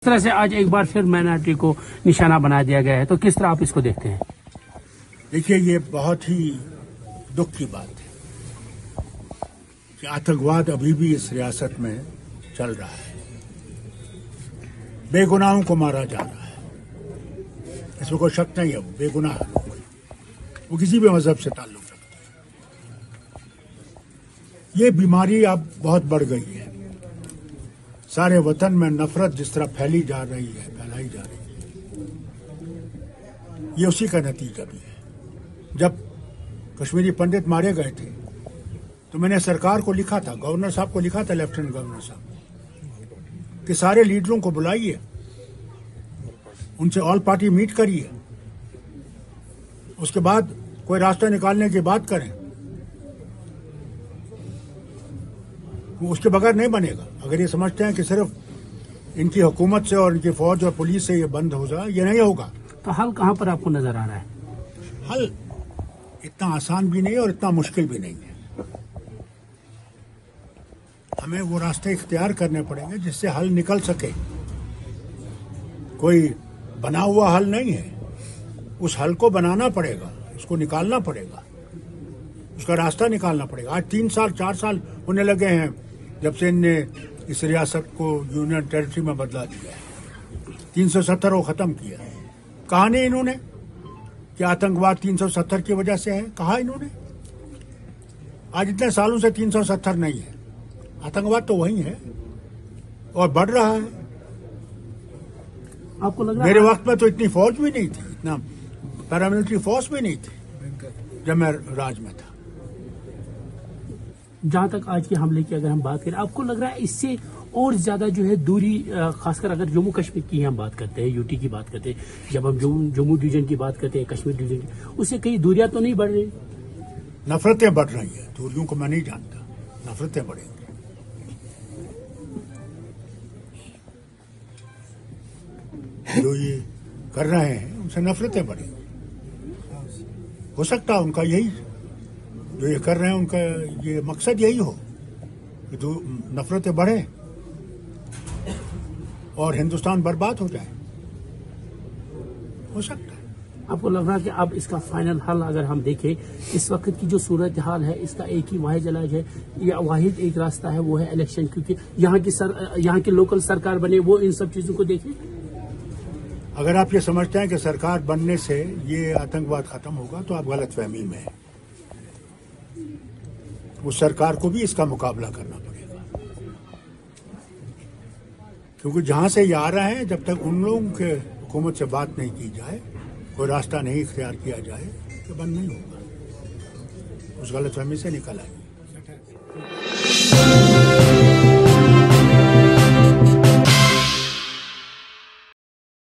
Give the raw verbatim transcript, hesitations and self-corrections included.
तरह से आज एक बार फिर माइनॉरिटी को निशाना बना दिया गया है, तो किस तरह आप इसको देखते हैं? देखिए, ये बहुत ही दुख की बात है कि आतंकवाद अभी भी इस रियासत में चल रहा है। बेगुनाहों को मारा जा रहा है, इसमें कोई शक नहीं है। वो बेगुनाह लोग, वो किसी भी मजहब से ताल्लुक रखते हैं। ये बीमारी अब बहुत बढ़ गई है। सारे वतन में नफरत जिस तरह फैली जा रही है, फैलाई जा रही है, ये उसी का नतीजा भी है। जब कश्मीरी पंडित मारे गए थे तो मैंने सरकार को लिखा था, गवर्नर साहब को लिखा था, लेफ्टिनेंट गवर्नर साहब, कि सारे लीडरों को बुलाइए, उनसे ऑल पार्टी मीट करिए, उसके बाद कोई रास्ता निकालने की बात करें। वो उसके बगैर नहीं बनेगा। अगर ये समझते हैं कि सिर्फ इनकी हुकूमत से और इनकी फौज और पुलिस से ये बंद हो जाए, ये नहीं होगा। तो हल कहाँ पर आपको नजर आ रहा है? हल इतना आसान भी नहीं और इतना मुश्किल भी नहीं है। हमें वो रास्ते इख्तियार करने पड़ेंगे जिससे हल निकल सके। कोई बना हुआ हल नहीं है, उस हल को बनाना पड़ेगा, उसको निकालना पड़ेगा, उसका रास्ता निकालना पड़ेगा। आज तीन साल चार साल होने लगे हैं जब से इनने इस रियासत को यूनियन टेरिटरी में बदला दिया है। तीन सौ सत्तर को खत्म किया। कहा नहीं इन्होंने कि आतंकवाद तीन सौ सत्तर की वजह से है? कहा इन्होंने? आज इतने सालों से तीन सौ सत्तर नहीं है, आतंकवाद तो वही है और बढ़ रहा है। आपको लग रहा मेरे वक्त में तो इतनी फौज भी नहीं थी, इतना पैरामिलिट्री फोर्स भी नहीं थी जब मैं राज में था। जहां तक आज के हमले की अगर हम बात करें, आपको लग रहा है इससे और ज्यादा जो है दूरी, खासकर अगर जम्मू कश्मीर की हम बात करते हैं, यूटी की बात करते हैं, जब हम जम्मू जम्मू डिवीजन की बात करते हैं, कश्मीर डिवीजन की, उससे कई दूरियां तो नहीं बढ़ रही? नफरतें बढ़ रही हैं। दूरियों को मैं नहीं जानता, नफरतें बढ़ेंगी। जो ये कर रहे हैं उनसे नफरतें बढ़ेंगी। हो सकता है उनका यही, जो ये कर रहे हैं उनका ये मकसद यही हो कि जो नफरतें बढ़े और हिंदुस्तान बर्बाद हो जाए। हो सकता है। आपको लग रहा है कि अब इसका फाइनल हल अगर हम देखें, इस वक्त की जो सूरत हाल है, इसका एक ही वाहिद इलाज है या वाहिद एक रास्ता है, वो है इलेक्शन। क्योंकि यहाँ की सर यहाँ की लोकल सरकार बने, वो इन सब चीजों को देखें। अगर आप ये समझते हैं कि सरकार बनने से ये आतंकवाद खत्म होगा तो आप गलतफहमी में हैं। उस सरकार को भी इसका मुकाबला करना पड़ेगा, क्योंकि जहां से ये आ रहे हैं, जब तक उन लोगों के हुकूमत से बात नहीं की जाए, कोई रास्ता नहीं इख्तियार किया जाए, तो बंद नहीं होगा। उस गलतफहमी से निकल आएंगे।